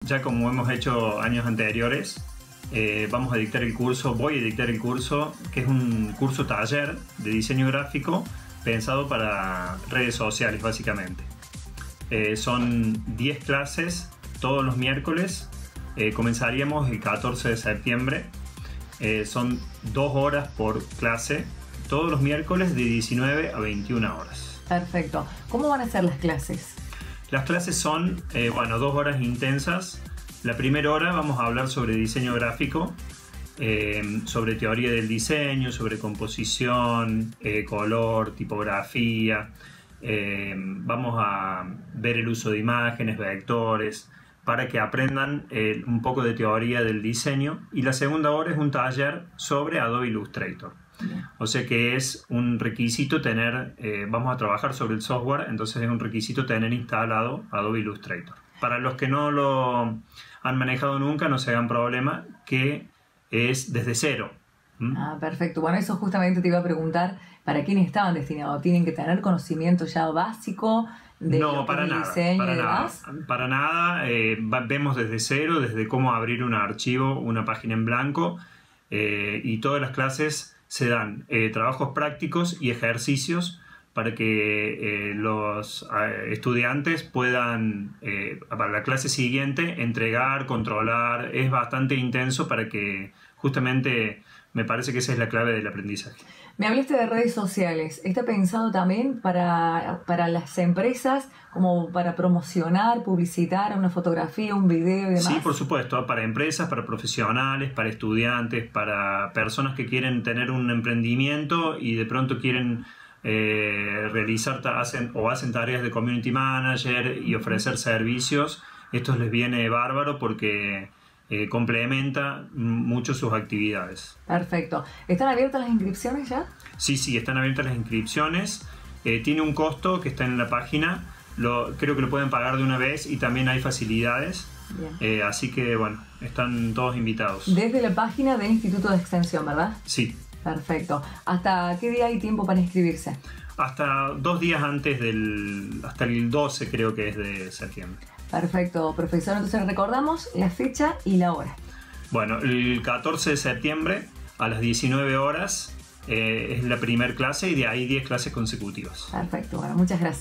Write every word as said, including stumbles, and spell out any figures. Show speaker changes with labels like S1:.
S1: ya como hemos hecho años anteriores, eh, vamos a dictar el curso, voy a dictar el curso, que es un curso taller de diseño gráfico pensado para redes sociales, básicamente. Eh, son diez clases todos los miércoles. Eh, comenzaríamos el catorce de septiembre. Eh, son dos horas por clase, todos los miércoles de diecinueve a veintiuna horas.
S2: Perfecto. ¿Cómo van a ser las clases?
S1: Las clases son, eh, bueno, dos horas intensas. La primera hora vamos a hablar sobre diseño gráfico, eh, sobre teoría del diseño, sobre composición, eh, color, tipografía. Eh, vamos a ver el uso de imágenes, vectores, para que aprendan eh, un poco de teoría del diseño. Y la segunda hora es un taller sobre Adobe Illustrator. Bien. O sea que es un requisito tener, eh, vamos a trabajar sobre el software, entonces es un requisito tener instalado Adobe Illustrator. Para los que no lo han manejado nunca, no se hagan problema, que es desde cero.
S2: ¿Mm? Ah, perfecto. Bueno, eso justamente te iba a preguntar, ¿para quiénes estaban destinados? ¿Tienen que tener conocimiento ya básico de
S1: no,
S2: lo
S1: para
S2: que es el
S1: nada,
S2: diseño
S1: para
S2: y
S1: nada,
S2: demás?
S1: para nada. Eh, va, vemos desde cero, desde cómo abrir un archivo, una página en blanco, eh, y todas las clases se dan eh, trabajos prácticos y ejercicios para que eh, los eh, estudiantes puedan, eh, para la clase siguiente, entregar, controlar. Es bastante intenso para que justamente me parece que esa es la clave del aprendizaje.
S2: Me hablaste de redes sociales. ¿Está pensado también para, para las empresas, como para promocionar, publicitar una fotografía, un video y demás?
S1: Sí, por supuesto, para empresas, para profesionales, para estudiantes, para personas que quieren tener un emprendimiento y de pronto quieren eh, realizar hacen, o hacen tareas de community manager y ofrecer servicios. Esto les viene bárbaro porque Eh, complementa mucho sus actividades.
S2: Perfecto. ¿Están abiertas las inscripciones ya?
S1: Sí, sí, están abiertas las inscripciones. Eh, tiene un costo que está en la página. Lo, creo que lo pueden pagar de una vez y también hay facilidades. Eh, así que, bueno, están todos invitados.
S2: Desde la página del Instituto de Extensión, ¿verdad?
S1: Sí.
S2: Perfecto. ¿Hasta qué día hay tiempo para inscribirse?
S1: Hasta dos días antes del... hasta el doce creo que es de septiembre.
S2: Perfecto, profesor. Entonces recordamos la fecha y la hora.
S1: Bueno, el catorce de septiembre a las diecinueve horas eh, es la primera clase y de ahí diez clases consecutivas.
S2: Perfecto, bueno, muchas gracias.